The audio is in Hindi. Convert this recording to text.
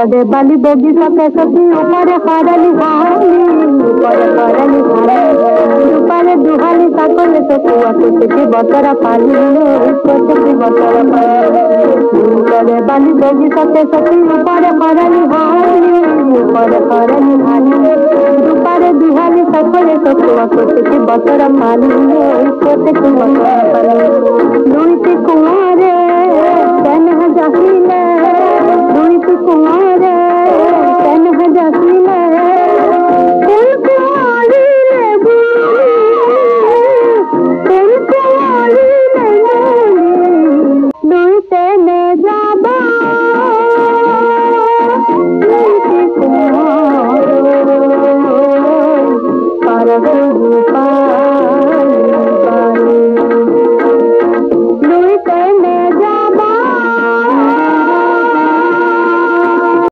करे बाली बोगी सके सखी ऊपर करली हाली ऊपर करली हाली ऊपर दुहाली सकले तो कुआ कुछ बतर पाली कुछ बतर पाली करे बाली बोगी सके सखी ऊपर करली हाली ऊपर करली हाली ऊपर दुहाली सकले तो कुआ कुछ बतर पाली कुछ बतर पाली लुईती कुआरे तन जहिले लुईती कुआरे तन जहिले तन कुआरी ले तन कुआरी ले लुईते ने जाबा लुईती कुआरे पर